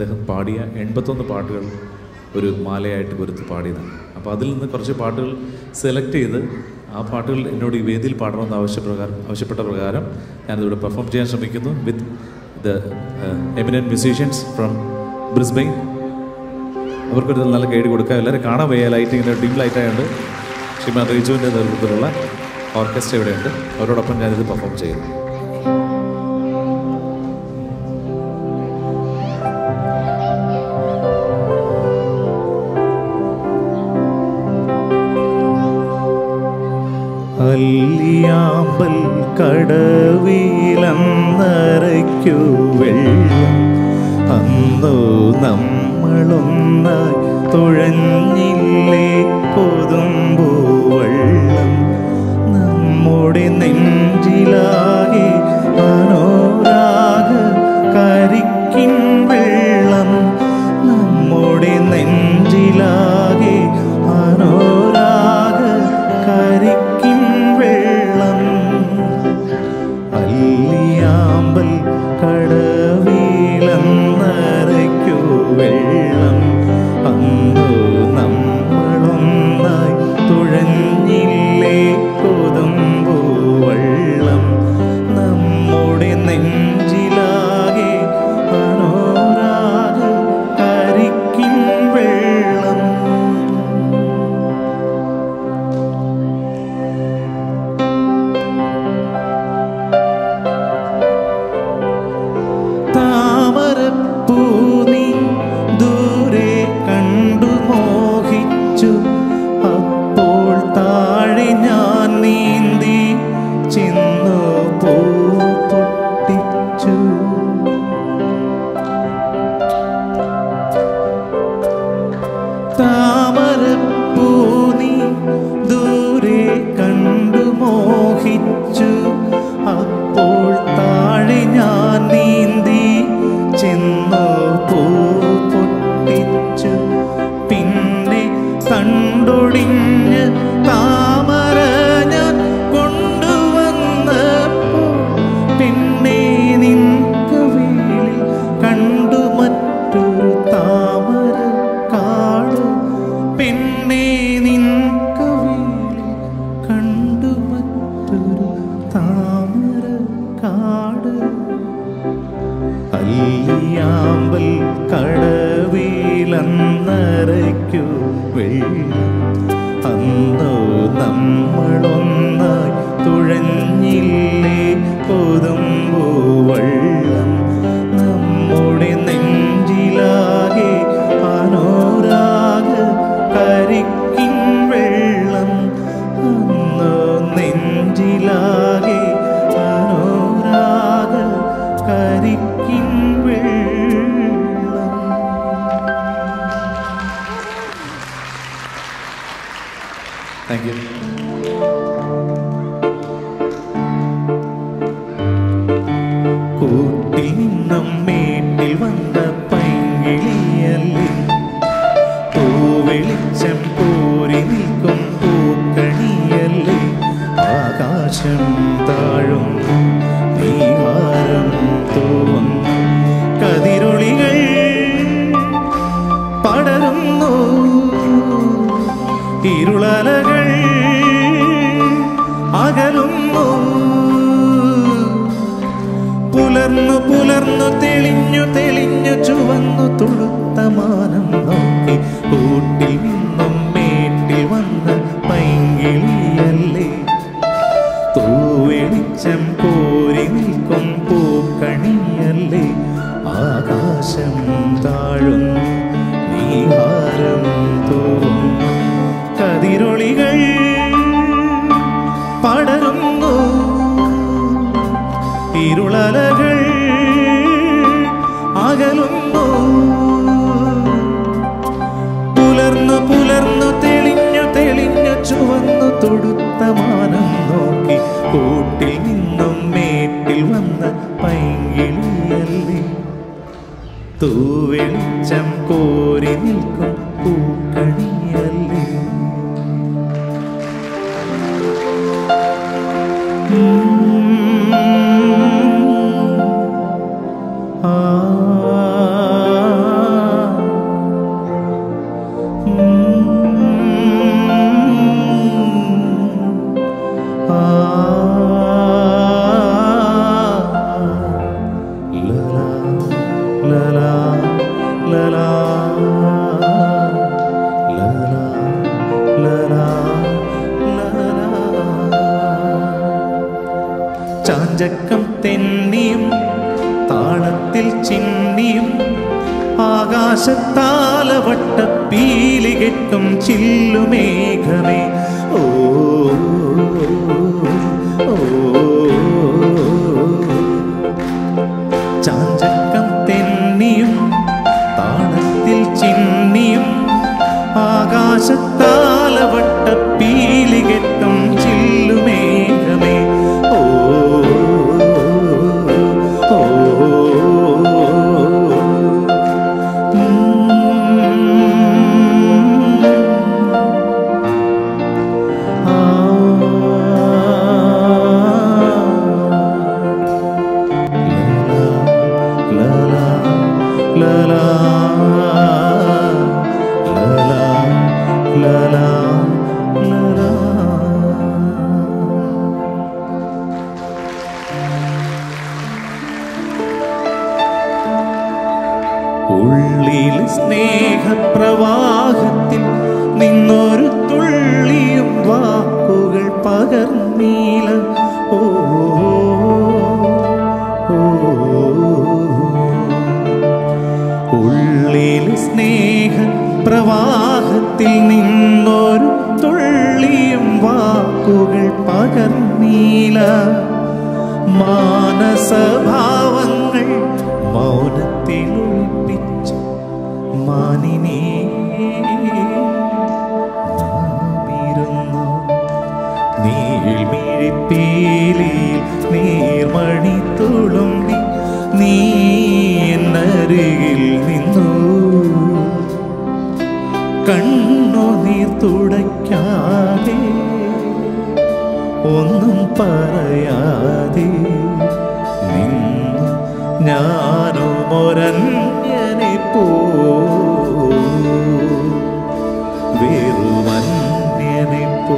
അദ്ദേഹം പാടിയ 81 പാട്ടുകൾ ഒരു മാലയായിട്ട് കൊടുത്ത് പാടിയതാണ്. അപ്പോൾ അതിൽ നിന്ന് കുറച്ച് പാട്ടുകൾ സെലക്ട് ചെയ്ത് ആ പാട്ടുകൾ എന്നോട് ഈ വേദിയിൽ പാടണമെന്ന് ആവശ്യപ്പെട്ട പ്രകാരം ഞാനിതിവിടെ പെർഫോം ചെയ്യാൻ ശ്രമിക്കുന്നു with the eminent musicians from Brisbane. അവർക്കൊരു നല്ല ഗൈഡ് കൊടുക്കുക. എല്ലാവരും കാണാൻ വയ്യ, ലൈറ്റ് ഇങ്ങനെ ഡിം ലൈറ്റായുണ്ട്. ശ്രീമാൻ റിജുവിൻ്റെ നേതൃത്വത്തിലുള്ള ഓർക്കസ്ട്ര ഇവിടെയുണ്ട്. അവരോടൊപ്പം ഞാനിത് പെർഫോം ചെയ്യുന്നു. അല്ലിയാമ്പൽ കടവിലന്നരയ്ക്കു വെള്ളം അന്നോ നമ്മളൊന്നായി തുഴഞ്ഞില്ലേ കൊതുമ്പൂ വെള്ളം നമ്മുടെ നെഞ്ചിലാകെ മനോരാഗ കരിക്കിൻ വെള്ളം നമ്മുടെ നെഞ്ചിലാകെ മനോരാഗ കരിക്കിൻ വെള്ളം അല്ലിയാമ്പൽ കടവിലന്നരയ്ക്കു വെള്ളം അന്നു നമ്മളൊന്നായി തുഴഞ്ഞില്ലേ കൊതുമ്പൂ വെള്ളം നമ്മുടെ നെഞ്ചിലാകെ മനോരാഗ കരിക്കിൻ വെള്ളം താമരപ്പൂ നീ ദൂരെ കണ്ടു മോഹിച്ചു അപ്പോൾ താഴെ ഞാൻ നീന്തി ചെന്നു പൂ പൊട്ടിച്ചു താമരപ്പൂ നീ ദൂരെ കണ്ടു മോഹിച്ചു അപ്പോൾ താഴെ ഞാൻ നീന്തി ചെന്നു പൂ പൊട്ടിച്ചു പിന്നെ തണ്ടൊടിഞ്ഞ് താമര ഞാൻ കൊണ്ടുവന്നപ്പോൾ പിന്നെ നിൻ കവിളിൽ കണ്ടു മറ്റൊരു താമര കാട് പിന്നെ നിൻ കവിളിൽ കണ്ടു മറ്റൊരു താമര കാട് അല്ലിയാമ്പൽ കടവിലന്നരയ്ക്കു വെള്ളം അന്നോ നമ്മളൊന്നായി തുഴഞ്ഞില്ലേ കൊതുമ്പൂ വെള്ളം നമ്മുടെ നെഞ്ചിലാകെ മനോരാഗ കരിക്കിൻ വെള്ളം അന്നോ നെഞ്ചിലാകെ മനോരാഗ കരിക്കിൻ വെള്ളം. Thank you. കൂട്ടിൽ നിന്നും മേട്ടിൽ വന്ന പൈങ്കിളിയല്ലേ പൂവെളിച്ചം കോരി നിൽക്കും പൂക്കണിയല്ലേ ആകാശം താഴും നീഹാരം തോന്നും കതിരൊളികൾ പടരുന്നു ഇരുളലകൾ അകലുന്നു പുലർന്നു പുലർന്നു തെളിഞ്ഞു തെളിഞ്ഞു ചുവന്നു തുളുത്ത മാനം നോക്കി കൂട്ടിൽ നിന്നും മേട്ടിൽ വന്ന പൈങ്കിളിയല്ലേ തൂവെളിച്ചം കോരി നിൽക്കും പൂക്കണിയല്ലേ ആകാശം താഴും നീഹാരം തോന്നും കതിരൊളികൾ പടരുന്നു ഇരുളലകൾ അകലുന്നു പുലർന്നു പുലർന്നു തെളിഞ്ഞു തെളിഞ്ഞു ചുവന്നു തൊടുത്ത മാനം നോക്കി കൂട്ടിൽ നിന്നും മേട്ടിൽ വന്ന പൈങ്കിളിയല്ലേ തൂവെളിച്ചം കോരി നിൽക്കും പൂക്കണിയല്ലേ ആ ലലാ ലലാ ലലാ ലലാ ലലാ. ചാഞ്ചക്കം തെന്നിയും താളത്തിൽ ചിന്നിയും ആകാശത്താലവട്ടപ്പീലി കെട്ടും ചില്ലുമേഘമേ ഓ ഓ. ചാഞ്ചക്കം തെന്നിയും താളത്തിൽ ചിന്നിയും ആകാശത്താലവട്ടപ്പീലി കെട്ടും ചില്ലുമേഘമേ ഓ ഓ. ഉള്ളിൽ സ്നേഹപ്രവാഹത്തിൽ നിന്നൊരു തുള്ളിയും വാക്കുകൾ പകർന്നീല ഓ ഓ. ഉള്ളിൽ സ്നേഹപ്രവാഹത്തിൽ നിന്നൊരു തുള്ളിയും വാക്കുകൾ പകർന്നീല. മാനസഭാവങ്ങൾ മൗനത്തിൽ ഒളിപ്പിച്ച് മാനിനേ നാമിരുന്നു. നീൾമിഴിപ്പീലിയിൽ നീർമണി തുളുമ്പി നീ എന്നരികിൽ നിന്നു. കണ്ണുനീർ തുടയ്ക്കാതെ ഒന്നും പറയാതെ നിന്നു ഞാനുമൊരന്യനെ പോ വെറുമന്യനെ പോ.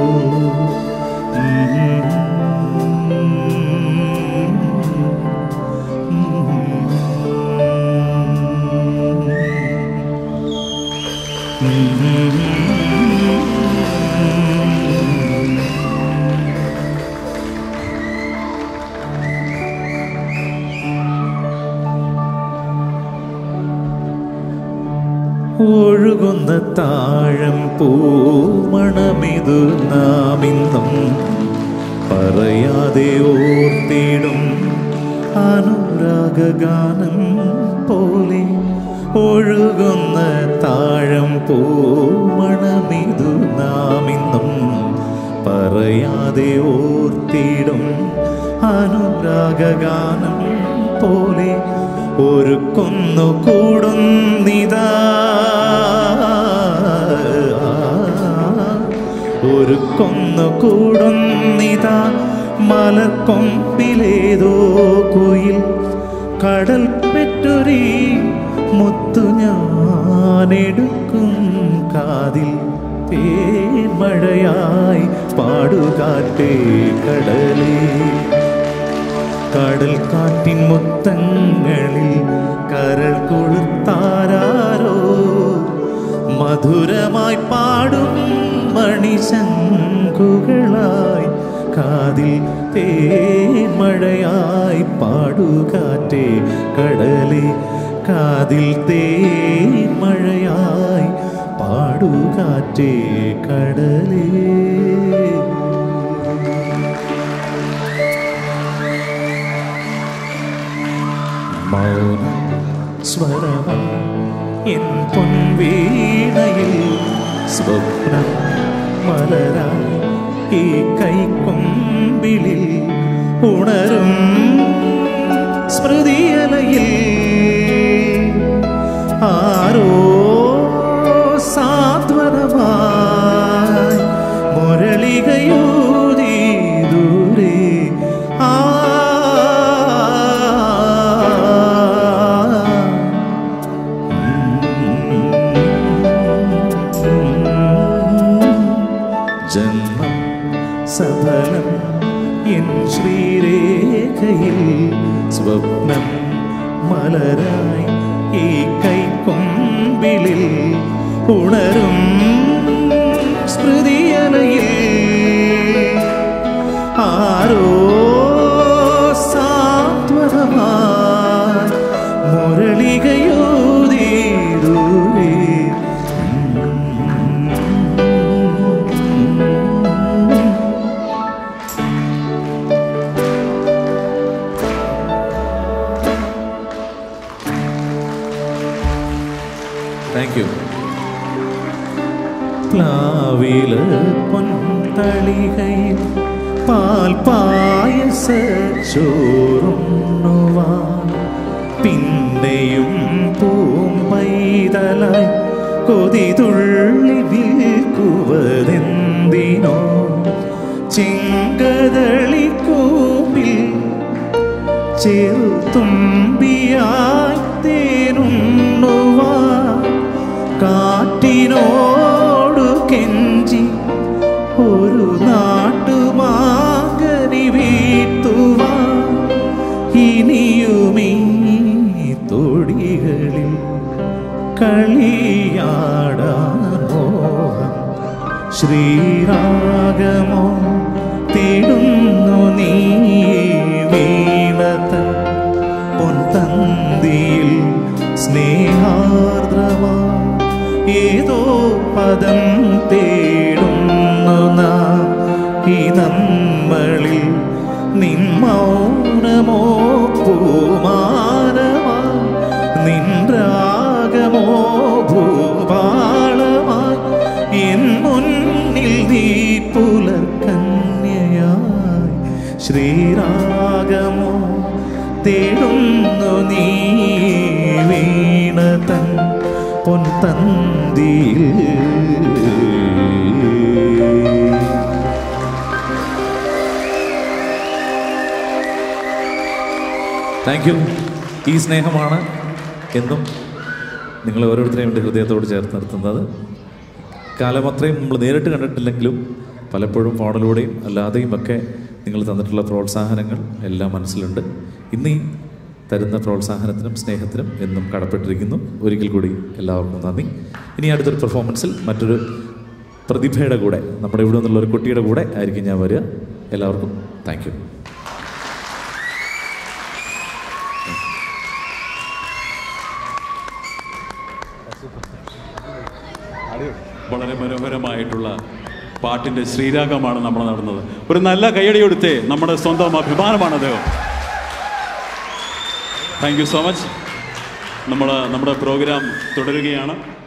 ഒഴുകുന്ന താഴം പൂമണമിതു നാമിന്നും പറയാതെ ഓർത്തിടും അനുരാഗഗാനം പോലെ. ഒഴുകുന്ന താഴം പൂമണമിതു നാമിന്നും പറയാതെ ഓർത്തിടും അനുരാഗഗാനം പോലെ. ഒരുക്കുന്നു കൂടുന്നിതാ ഒരുക്കുന്നു കൂടുന്നിതാ മലർക്കൊമ്പിലേതോ കുയിൽ. കടൽ പെറ്റൊരീ മുത്തു ഞാനെടുക്കും കാതിൽ. തേന്മഴയായി പാടുകാറ്റേ കടലേ. കടൽ കാറ്റിൻ മുത്തങ്ങളിൽ കരൾ കൊളുത്താരോ മധുരമായി പാടും മണിശങ്കുകളായി കാതിൽ. തേന്മഴയായി പാടുകാറ്റേ കടലേ. കാതിൽ തേന്മഴയായി പാടുകാറ്റേ കടലേ. മൗനം സ്വരമം എൻ പൊൻവീണയിൽ സ്വപ്നം മലരായി ഈ കൈക്കൊമ്പിളിൽ ഉണരും സ്മൃതിയലയിൽ. ആരോ സാന്ത്വനമായി മുരളികയൂതി ദൂരെ. ജന്മം സഫലം എൻ ശ്രീരേഖയിൽ സ്വപ്നം മലരായി ഉണരും സ്മൃതിയലയിൽ ആരോ സാന്ത്വനമായി മുരളികയോതി ദൂരെ. Thank you. പ്ലാവില പൊൻതളികയിൽ പാൽപായസ ചോറുണ്ണുവാൻ പിന്നെയും പൂമ്പൈതലായി കൊതിതുള്ളി വിൽക്കുവതെന്തിനോ ചെങ്കദളിക്കൂമ്പിൽ ചെറുതുമ്പിയായി തേനുണ്ണുവാൻ കാറ്റിനോടു കെഞ്ചി ഒരു നാട്ടുമാകനി വീട്ടുവാൻ ഇനിയുമീ തൊടികളിൽ കളിയാടാൻ മോഹം. ശ്രീരാഗമോ തേടുന്നു നീ വീണത പൊൻതന്തിയിൽ സ്നേഹാർദ്രമാ ഏതോ പദം തേടുന്നു നാം ഈ നമ്മളിൽ. നിൻ മൗനമോ പൂമാനമാ നിൻ രാഗമോ ഭൂപാളമായി എൻ മുന്നിൽ നീ പുലർക്കന്യയായി. ശ്രീരാഗമോ തേടുന്നു നീ വീണതൻ പൊൻതന്തിയിൽ. Thank you. ഈ സ്നേഹമാണ് എന്നും നിങ്ങൾ ഓരോരുത്തരെയും എൻ്റെ ഹൃദയത്തോട് ചേർത്ത് നിർത്തുന്നത്. കാലമത്രയും നമ്മൾ നേരിട്ട് കണ്ടിട്ടില്ലെങ്കിലും പലപ്പോഴും ഫോണിലൂടെയും അല്ലാതെയും ഒക്കെ നിങ്ങൾ തന്നിട്ടുള്ള പ്രോത്സാഹനങ്ങൾ എല്ലാം മനസ്സിലുണ്ട്. ഇന്നീ തരുന്ന പ്രോത്സാഹനത്തിനും സ്നേഹത്തിനും എന്നും കടപ്പെട്ടിരിക്കുന്നു. ഒരിക്കൽ കൂടി എല്ലാവർക്കും നന്ദി. ഇനി അടുത്തൊരു പെർഫോമൻസിൽ മറ്റൊരു പ്രതിഭയുടെ കൂടെ, നമ്മുടെ ഇവിടെ നിന്നുള്ള ഒരു കുട്ടിയുടെ കൂടെ ആയിരിക്കും ഞാൻ വരിക. എല്ലാവർക്കും താങ്ക് യു. വളരെ മനോഹരമായിട്ടുള്ള പാട്ടിൻ്റെ ശ്രീരാഗമാണ് നമ്മൾ നടന്നത്. ഒരു നല്ല കയ്യടി കൊടുത്തേ. നമ്മുടെ സ്വന്തം അഭിമാനമാണ് അദ്ദേഹം. Thank you so much. നമ്മുടെ പ്രോഗ്രാം തുടരുകയാണ്.